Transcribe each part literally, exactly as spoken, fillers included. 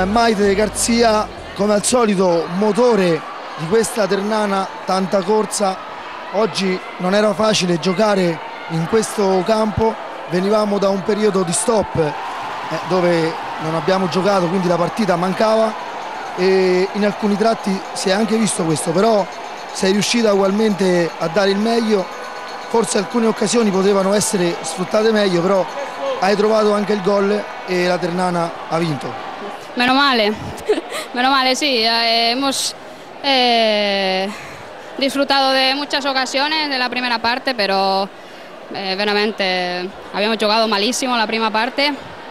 Maite Garzia, come al solito motore di questa Ternana, tanta corsa. Oggi non era facile giocare in questo campo, venivamo da un periodo di stop eh, dove non abbiamo giocato, quindi la partita mancava e in alcuni tratti si è anche visto questo, però sei riuscita ugualmente a dare il meglio. Forse alcune occasioni potevano essere sfruttate meglio, però hai trovato anche il gol e la Ternana ha vinto. Meno male, meno male, sí. Eh, hemos eh, disfrutado de muchas ocasiones en la primera parte, pero eh, veramente habíamos jugado malísimo la prima parte.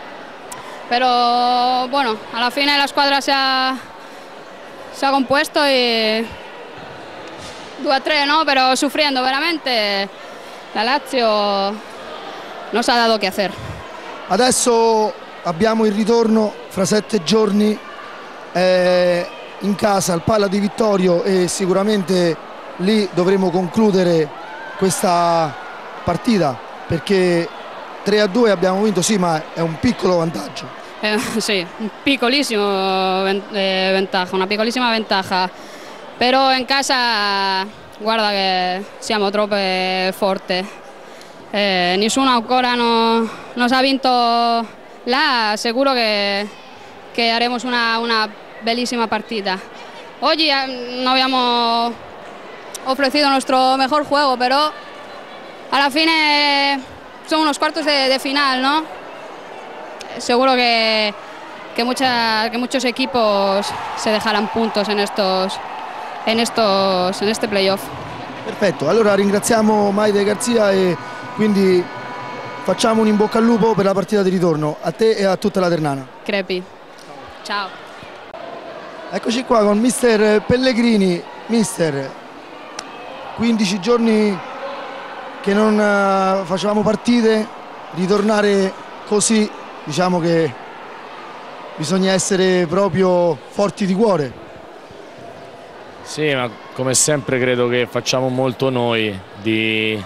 Pero bueno, alla fine la squadra si ha, si ha compuesto y due a tre, no? Pero sufriendo veramente, la Lazio nos ha dado que hacer. Adesso abbiamo il ritorno fra sette giorni eh, in casa al Palla di Vittorio e sicuramente lì dovremo concludere questa partita, perché tre a due abbiamo vinto, sì, ma è un piccolo vantaggio. Eh, sì, un piccolissimo eh, ventaja, una piccolissima ventaja, però in casa guarda che siamo troppo forti. Eh, nessuno ancora no, nos ha vinto là, seguro che, che haremos una, una bellissima partita. Oggi eh, no abbiamo ofrecido nuestro mejor juego, pero a la fine son unos cuartos de, de final, ¿no? Seguro que, que, mucha, que muchos equipos se dejarán puntos en estos, en estos, en este playoff. Perfetto, allora ringraziamo Maite Garzia e quindi facciamo un in bocca al lupo per la partita di ritorno, a te e a tutta la Ternana. Crepi. Ciao. Eccoci qua con mister Pellegrini. Mister, quindici giorni che non uh, facevamo partite, ritornare così, diciamo che bisogna essere proprio forti di cuore. Sì, ma come sempre credo che facciamo molto noi, di,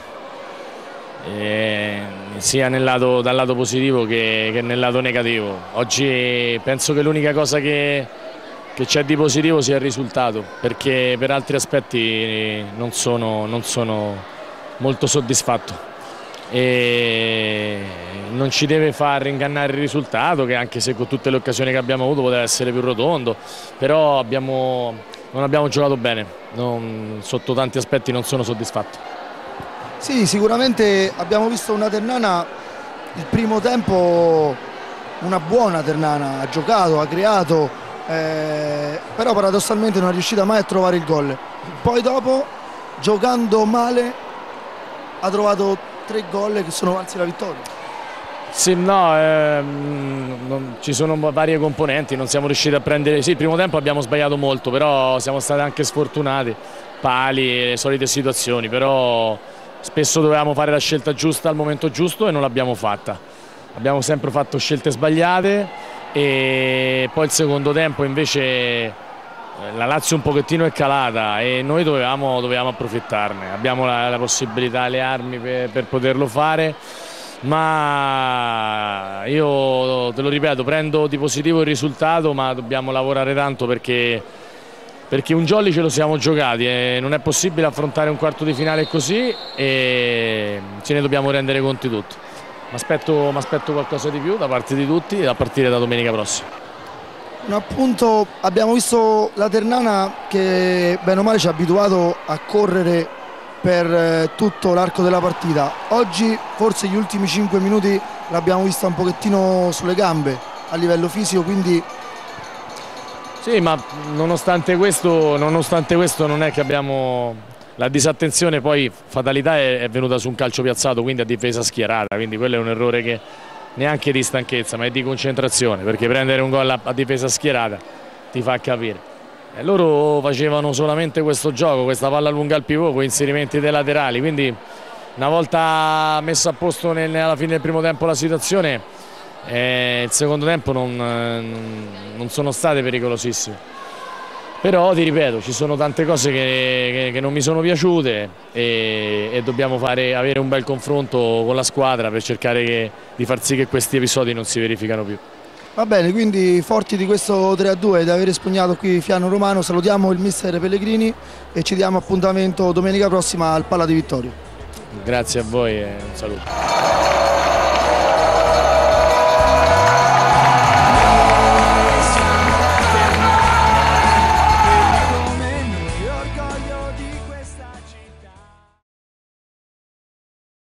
eh, sia nel lato, dal lato positivo che, che nel lato negativo. Oggi penso che l'unica cosa che che c'è di positivo sia il risultato, perché per altri aspetti non sono, non sono molto soddisfatto e non ci deve far ingannare il risultato, che anche se con tutte le occasioni che abbiamo avuto poteva essere più rotondo, però abbiamo, non abbiamo giocato bene, non, sotto tanti aspetti non sono soddisfatto. Sì, sicuramente abbiamo visto una Ternana, il primo tempo una buona Ternana, ha giocato, ha creato, Eh, però paradossalmente non è riuscita mai a trovare il gol. Poi dopo, giocando male, ha trovato tre gol che sono valsi la vittoria. Sì, no, ehm, non, ci sono varie componenti, non siamo riusciti a prendere. Sì, il primo tempo abbiamo sbagliato molto, però siamo stati anche sfortunati, pali, le solite situazioni, però spesso dovevamo fare la scelta giusta al momento giusto e non l'abbiamo fatta. Abbiamo sempre fatto scelte sbagliate. E poi il secondo tempo invece la Lazio un pochettino è calata e noi dovevamo, dovevamo approfittarne, abbiamo la, la possibilità, le armi per, per poterlo fare, ma io te lo ripeto, prendo di positivo il risultato, ma dobbiamo lavorare tanto perché, perché un jolly ce lo siamo giocati e non è possibile affrontare un quarto di finale così e ce ne dobbiamo rendere conto tutti. Mi aspetto qualcosa di più da parte di tutti a partire da domenica prossima. Un appunto, abbiamo visto la Ternana che bene o male ci ha abituato a correre per tutto l'arco della partita. Oggi forse gli ultimi cinque minuti l'abbiamo vista un pochettino sulle gambe a livello fisico, quindi... Sì, ma nonostante questo, nonostante questo non è che abbiamo... La disattenzione poi, fatalità, è venuta su un calcio piazzato, quindi a difesa schierata, quindi quello è un errore che neanche di stanchezza ma è di concentrazione, perché prendere un gol a, a difesa schierata ti fa capire. E loro facevano solamente questo gioco, questa palla lunga al pivot con inserimenti dei laterali, quindi una volta messa a posto nel, alla fine del primo tempo la situazione, eh, il secondo tempo non, non sono state pericolosissime. Però ti ripeto, ci sono tante cose che, che, che non mi sono piaciute e, e dobbiamo fare, avere un bel confronto con la squadra per cercare che, di far sì che questi episodi non si verificano più. Va bene, quindi forti di questo tre a due, di aver espugnato qui Fiano Romano, salutiamo il mister Pellegrini e ci diamo appuntamento domenica prossima al Palla di Vittorio. Grazie a voi e un saluto.